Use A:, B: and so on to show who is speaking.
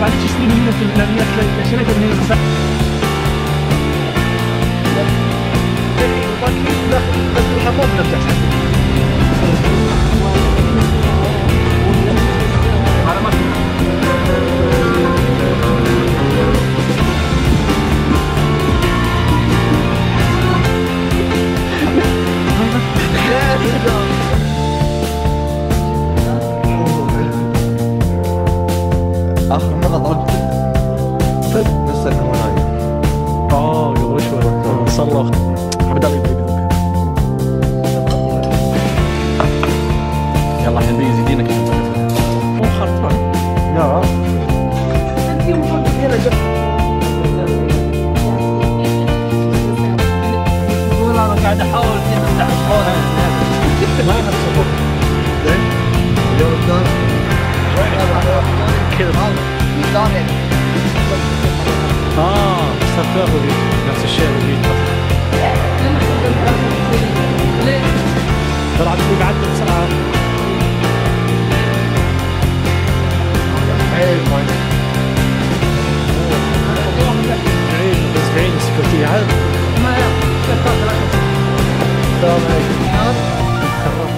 A: بعدين تشتري منه في الإعلانيات شريت من هنا داخل الحمام نرجع على ما
B: آخر مرة ضربت نفس الكاميرا.
A: قبل شوي صار له بدل يبدأ يلا حبيبي يزيدينك مو خرطان.
B: لا
A: انت مفضل هنا جنب تقول انا قاعد احاول افتح الحوض ما يحصل
B: زين اليوم الثاني
A: كذا صار تاخذ نفس الشيء اللي طلعت اللي بعد بسرعه بعيد السكوتية عاد ما السلام عليكم